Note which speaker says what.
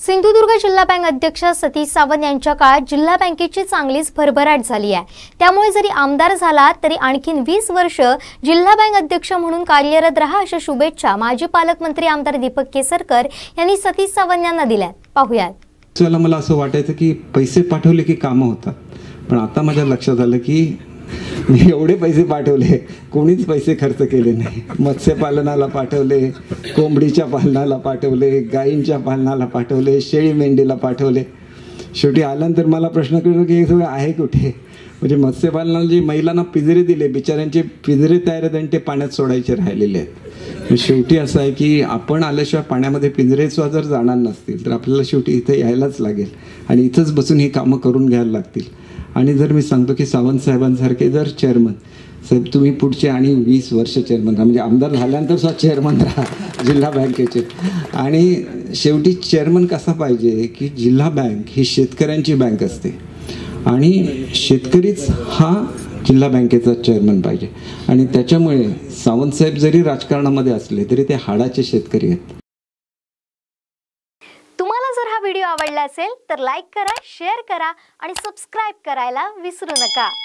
Speaker 1: सिंधुदुर्ग जिल्हा बँक अध्यक्ष सतीश सावंत यांच्या काळात जिल्हा बँकेची चांगलीच भरभराट झाली आहे। त्यामुळे जरी आमदार झाला तरी आणखीन 20 वर्ष जिल्हा बँक अध्यक्ष म्हणून कार्यरत राहा अशा शुभेच्छा माजी पालकमंत्री आमदार दीपक केसरकर यांनी सतीश सावंत यांना दिल्या। पाहूयात।
Speaker 2: मला असं वाटायचं की पैसे पाठवले की कामं होतात, पण आता माझ्या लक्षात आलं की मी एवढे पैसे पाठवले, कोणीच पैसे खर्च केले नाही। मत्स्यपालनाला पाठवले, कोंबडीच्या पालनाला पाठवले, गायींच्या पालनाला पाठवले, शेळी मेंढीला पाठवले। शेवटी आल्यानंतर मला प्रश्न पडला की हे सगळं आहे कुठे? म्हणजे मत्स्यपालनाला जी महिलांना पिंजरे दिले, बिचाऱ्यांचे पिंजरे तयार आहेत आणि ते पाण्यात सोडायचे राहिलेले आहेत। शेवटी असं आहे की आपण आल्याशिवाय पाण्यामध्ये पिंजरे सुद्धा जर जाणार नसतील तर आपल्याला शेवटी इथे यायलाच लागेल आणि इथंच बसून ही कामं करून घ्यायला लागतील। आणि जर मी सांगतो की सावंत साहेबांसारखे जर चेअरमन साहेब तुम्ही पुढचे आणि 20 वर्ष चेअरमन राहा, म्हणजे आमदार झाल्यानंतर सुद्धा चेअरमन राहा जिल्हा बँकेचे। आणि शेवटी चेअरमन कसा पाहिजे की जिल्हा बँक ही शेतकऱ्यांची बँक असते आणि शेतकरीच हा जिल्हा बँकेचा चेअरमन पाहिजे। आणि त्याच्यामुळे सावंत साहेब जरी राजकारणामध्ये असले तरी ते हाडाचे शेतकरी आहेत।
Speaker 1: तुम्हाला जर हा व्हिडिओ आवडला असेल तर लाईक करा, शेअर करा आणि सबस्क्राइब करायला विसरू नका।